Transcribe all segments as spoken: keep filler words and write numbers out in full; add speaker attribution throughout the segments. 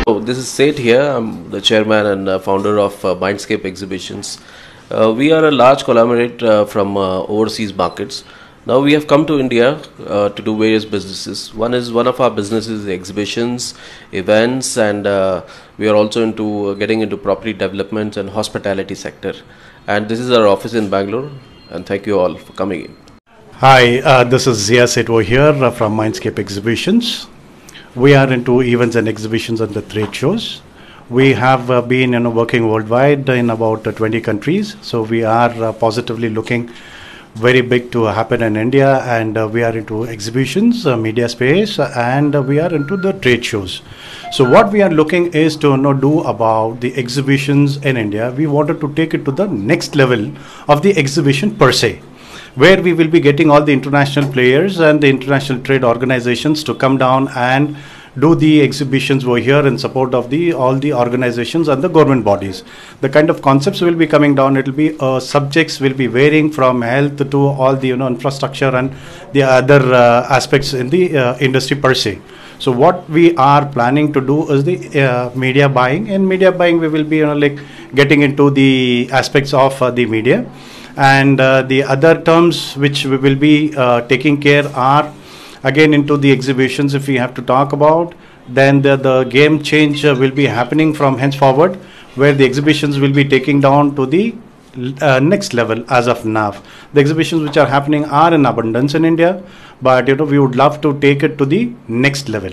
Speaker 1: So this is Seth here. I'm the chairman and uh, founder of uh, Mindscape Exhibitions. Uh, we are a large conglomerate uh, from uh, overseas markets. Now we have come to India uh, to do various businesses. One is one of our businesses, the exhibitions, events, and uh, we are also into uh, getting into property development and hospitality sector. And this is our office in Bangalore. And thank you all for coming in.
Speaker 2: Hi, uh, this is Zia Setwo here uh, from Mindscape Exhibitions. We are into events and exhibitions and the trade shows. We have uh, been you know, working worldwide in about uh, twenty countries. So we are uh, positively looking very big to happen in India, and uh, we are into exhibitions, uh, media space, uh, and uh, we are into the trade shows. So what we are looking is to you know, do about the exhibitions in India. We wanted to take it to the next level of the exhibition per se, where we will be getting all the international players and the international trade organizations to come down and do the exhibitions over here in support of the all the organizations and the government bodies. The kind of concepts will be coming down. It will be uh, subjects will be varying from health to all the you know infrastructure and the other uh, aspects in the uh, industry per se. So what we are planning to do is the uh, media buying. In media buying, we will be you know like getting into the aspects of uh, the media. And uh, the other terms which we will be uh, taking care are again into the exhibitions. If we have to talk about, then the, the game change uh, will be happening from henceforward, where the exhibitions will be taking down to the uh, next level as of now. The exhibitions which are happening are in abundance in India, but you know we would love to take it to the next level.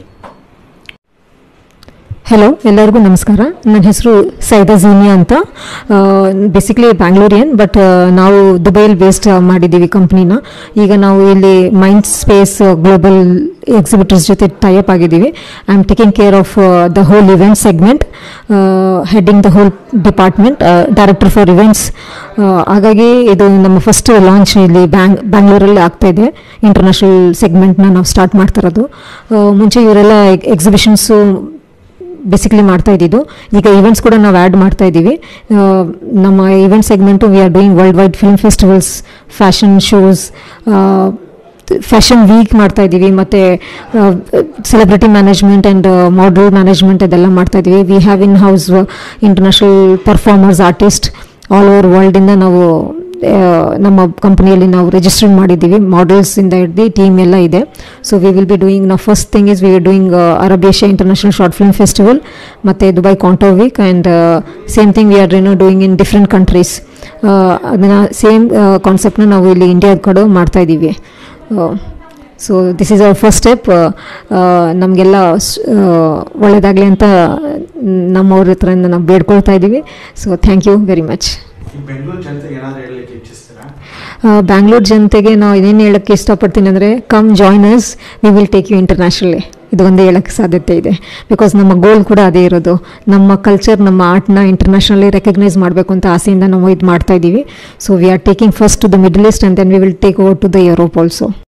Speaker 3: Hello ಎಲ್ಲರಿಗೂ ನಮಸ್ಕಾರ. ನನ್ನ ಹೆಸರು ಸೈದಾ ಝೀನಿಯಾ ಅಂತ. Basically ಬ್ಯಾಂಗ್ಳೂರಿಯನ್, but ನಾವು ದುಬೈಲಿ based ಮಾಡಿದ್ದೀವಿ ಕಂಪ್ನಿನ. ಈಗ ನಾವು ಇಲ್ಲಿ ಮೈಂಡ್ ಸ್ಪೇಸ್ ಗ್ಲೋಬಲ್ ಎಕ್ಸಿಬಿಟರ್ಸ್ ಜೊತೆ ಟೈಅಪ್ ಆಗಿದ್ದೀವಿ. I am taking care of the whole event segment, heading the whole department, director for events. ಹಾಗಾಗಿ ಇದು ನಮ್ಮ ಫಸ್ಟ್ ಲಾಂಚ್ ಇಲ್ಲಿ ಬ್ಯಾಂಗ್ ಬ್ಯಾಂಗ್ಳೂರಲ್ಲಿ ಆಗ್ತಾ ಇದೆ. ಇಂಟರ್ನ್ಯಾಷನಲ್ ಸೆಗ್ಮೆಂಟ್ನ ನಾವು ಸ್ಟಾರ್ಟ್ ಮಾಡ್ತಾ ಇರೋದು. ಮುಂಚೆ ಇವರೆಲ್ಲ ಎಕ್ಸಿಬಿಷನ್ಸು ಬೇಸಿಕಲಿ ಮಾಡ್ತಾ ಇದ್ದಿದ್ದು. ಈಗ ಈವೆಂಟ್ಸ್ ಕೂಡ ನಾವು ಆ್ಯಡ್ ಮಾಡ್ತಾ ಇದ್ದೀವಿ. ನಮ್ಮ event segment we are doing world wide film festivals, fashion shows, fashion week ಮಾಡ್ತಾ ಇದ್ದೀವಿ, ಮತ್ತು celebrity management and model management ಅದೆಲ್ಲ ಮಾಡ್ತಾ ಇದ್ದೀವಿ. We have in house international performers, artist all over ವರ್ಲ್ಡಿಂದ ನಾವು ನಮ್ಮ ಕಂಪ್ನಿಯಲ್ಲಿ ನಾವು ರಿಜಿಸ್ಟರ್ ಮಾಡಿದ್ದೀವಿ. ಮಾಡೆಲ್ಸಿಂದ ಹಿಡ್ದು ಟೀಮ್ ಎಲ್ಲ ಇದೆ. So we will be doing ನಾವು first thing is we are doing Arab Asia international short film festival ಮತ್ತು Dubai canto week, and same thing we are ಏನೋ ಡೂಯಿಂಗ್ ಇನ್ ಡಿಫ್ರೆಂಟ್ ಕಂಟ್ರೀಸ್. ಅದನ್ನು same ಕಾನ್ಸೆಪ್ಟನ್ನ ನಾವು ಇಲ್ಲಿ ಇಂಡಿಯಾದ ಕಡೆ ಮಾಡ್ತಾಯಿದ್ದೀವಿ. So this is our first step. ನಮಗೆಲ್ಲ ಒಳ್ಳೆಯದಾಗಲಿ ಅಂತ ನಮ್ಮವ್ರ ಹತ್ರದಿಂದ ನಾವು ಬೇಡ್ಕೊಳ್ತಾ ಇದ್ದೀವಿ. So thank you very much. Bangalore ಜನತೆಗೆ ನಾವು ಏನೇನು ಹೇಳೋಕ್ಕೆ ಇಷ್ಟಪಡ್ತೀನಿ ಅಂದರೆ, come join us, we will take you internationally. ಇದು ಒಂದೇ ಹೇಳೋಕ್ಕೆ ಸಾಧ್ಯತೆ ಇದೆ. ಬಿಕಾಸ್ ನಮ್ಮ ಗೋಲ್ ಕೂಡ ಅದೇ ಇರೋದು. ನಮ್ಮ ಕಲ್ಚರ್, ನಮ್ಮ ಆರ್ಟ್ನ ಇಂಟರ್ನ್ಯಾಷನಲಿ ರೆಕಗ್ನೈಸ್ ಮಾಡಬೇಕು ಅಂತ ಆಸೆಯಿಂದ ನಾವು ಇದು ಮಾಡ್ತಾ ಇದ್ದೀವಿ. So we are taking first to the Middle East and then we will take over to the Europe also.